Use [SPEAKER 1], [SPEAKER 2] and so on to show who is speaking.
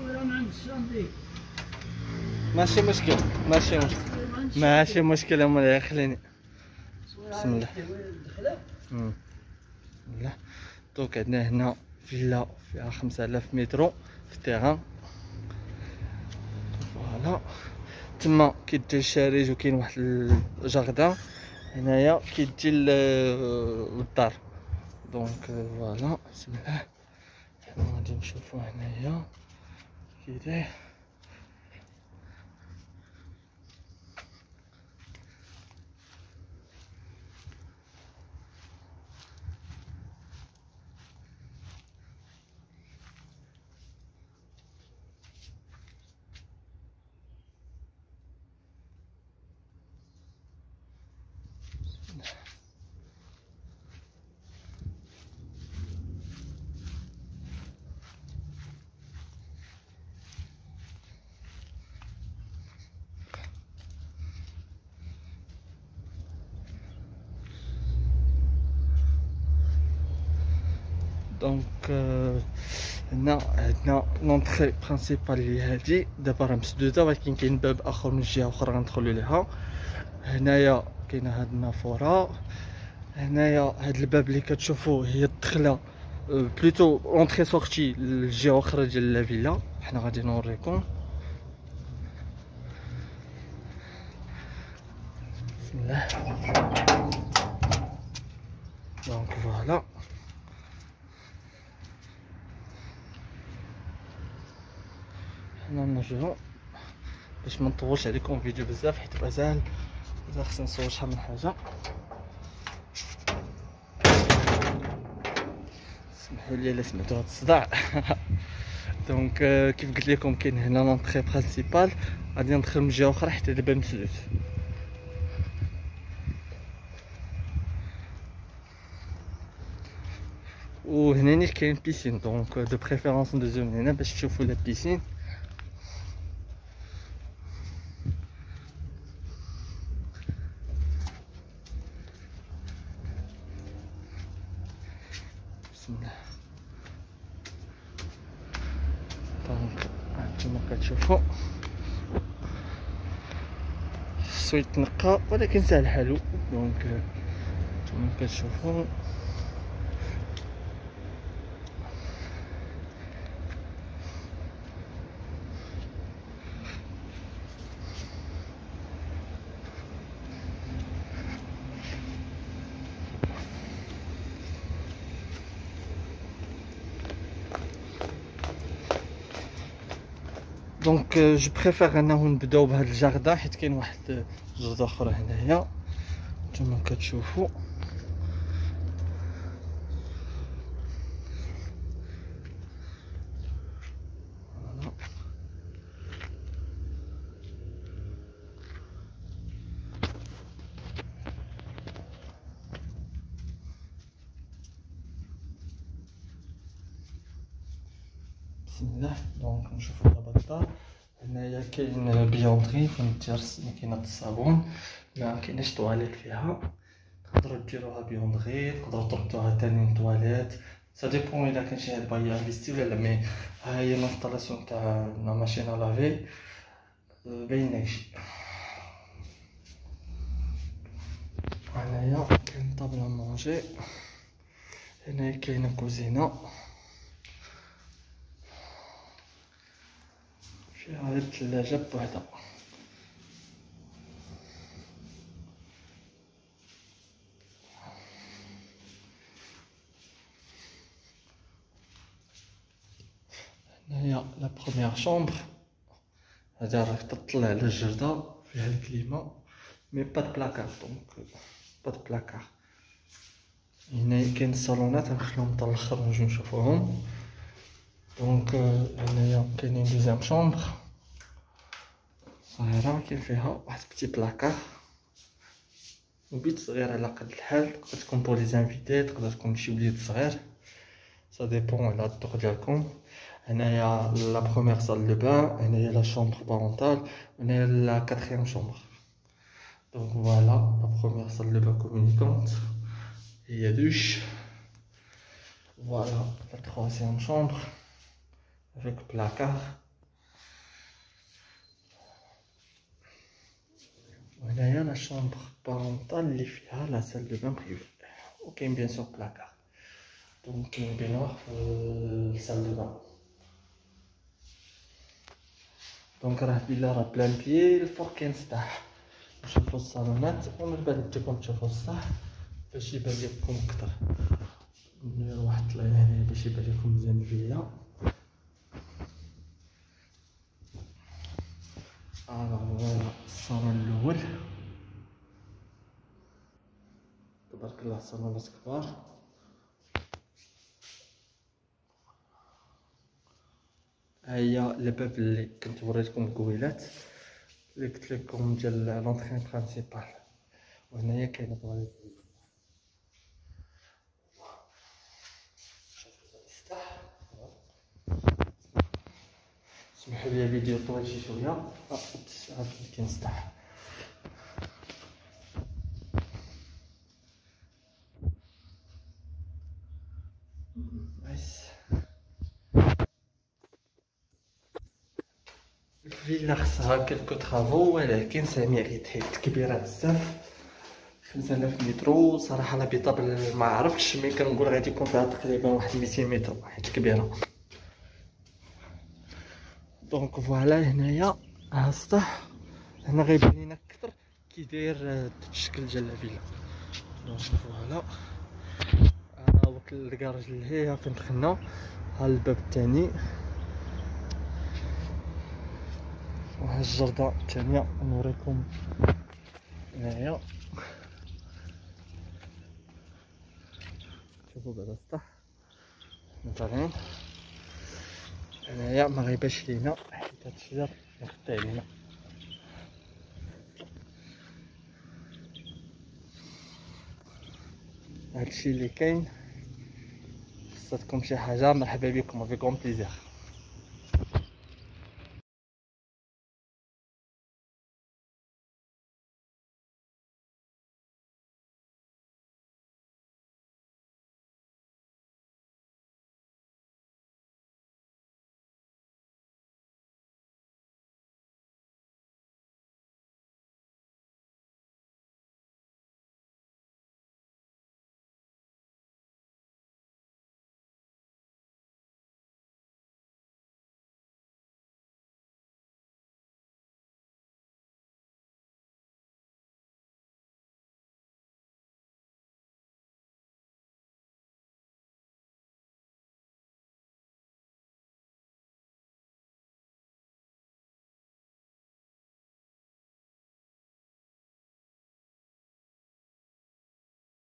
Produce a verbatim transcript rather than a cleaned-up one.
[SPEAKER 1] ماشي مشكل ماشي مشكل ماشي مشكل مولاي خليني. بسم الله. بسم الله. دونك عندنا هنا فيلا فيها خمسة آلاف مترو في التيران. فوالا تما كيدي الشارج وكاين واحد الجاردان هنايا كيدي للدار. دونك فوالا بسم الله. حنا غادي نشوفو هنايا كي داير. دونك هنا عندنا لونطري برينسيبال اللي هادي دابا راه مسدوده، ولكن كاين باب اخر من جهه اخرى غندخلوا ليها. هنايا كاينه هاد النافوره. هنايا هاد الباب اللي كتشوفوه هي الدخله بلوتو اونطري سورتي للجهه اخرى ديال لا فيلا. حنا غادي نوريكم. بسم الله. دونك فوالا حنا نرجعو باش ما نطولش عليكم فيديو بزاف، حيت مازال مازال خصني نصور شحال من حاجه. سمحوا لي الا سمعتوا هاد الصداع. دونك كيف قلت لكم كاين هنا لونطري برينسيبال، غادي ندخل من جهه اخرى حتى دابا مسدود. وهنا كاين بيسين، دونك دو بريفيرونس ندوزو من هنا باش تشوفوا لا بيسين. بسم الله. دونك هانتوما كتشوفوا السويت تنقى ولكن ساهل حالو. دونك هانتوما كتشوفوا دونك جو بريفير انه نبداو بهاد الجاردان حيت كاين واحد جردة اخرى هنايا نتوما كتشوفوا. بسم الله. دونك نشوفو دابا الدار. هنايا كاين بيوندري فين دير ماكينه الصابون، ما كايناش طواليت فيها، تقدروا ديروها بيوندري، تقدروا تردوها تاني طواليت، سا ديبون الا كان شي واحد باغي انفيستي ولا لا. مي ها هي الانستالاسيون تاع لا ماشين ا لافي باين داكشي. هنايا كاين طابله مونجي. هنايا كاينه كوزينه فيها هاد الثلاجة بوحدها. هنايا لا بروميير شومبر، هادا راه تطلع على الجردة، فيها الكليمة مي با د بلاكار، دونك با د بلاكار. هنايا كاين الصالونات غنخليهم حتى الاخر نجيو نشوفوهم. دونك هنايا كاينين دوزيام شومبر صغيرة، كاين فيها واحد بتي بلاكار وبيت صغير على قد الحال، تقدر تكون بور لي زانفيتي، تقدر تكون شي وليد صغير، سا ديبون على الذوق ديالكم. هنايا لا بروميير صال دو بان، هنايا لا شومبر بارونتال، هنايا لا كاتريام شومبر. دونك فوالا لا بروميير صال دو بان كومونيكونت هي دوش. فوالا لا تروازيام شومبر افيك بلاكار. وهنايا لا شومبر بارونتال اللي فيها لا سال دو بان بريفي، وكاين بيان سور بلاكار. دونك نبينوه في السال دو بان. دونك راه فيلا راه بلان بيي، الفوق كاين سطح. نشوفو الصالونات ومن بعد نجيكم تشوفو السطح باش يبان لكم اكثر. نديرو واحد الطليله هنايا باش يبان لكم مزيان الفيلا. الوغ الصالون الاول تبارك الله، صالونات كبار. ها هي الباب اللي كنت وريتكم قبيلات اللي قلت لكم ديال لونطري برينسيبال. وهنايا كاينه طواليت. سمحوا لي الفيديو طويل شي شويه. اه عاد كاين سطح. نايس. الفيلا خصها كلكو طرافو ولكن سا ميريت، حيت كبيره بزاف. خمسة آلاف متر صراحه لا بيطابل ما عرفتش، مي كنقول غادي يكون فيها تقريبا واحد ميتين متر حيت كبيره. دونك فوالا هنايا ها السطح. هنا غيبان لينا اكثر كي داير الشكل ديال الفيلا. دونك فوالا ها هو الكراج اللي هي فين دخلنا. ها الباب الثاني وها الجردة الثانية نوريكم هنايا. شوفوا بعدا السطح مثلا هنايا ما غيبانش لينا حيت هاد الشجر مغطي علينا. هادشي اللي كاين. خصاتكم شي حاجه مرحبا بكم افيك كوم بليزير.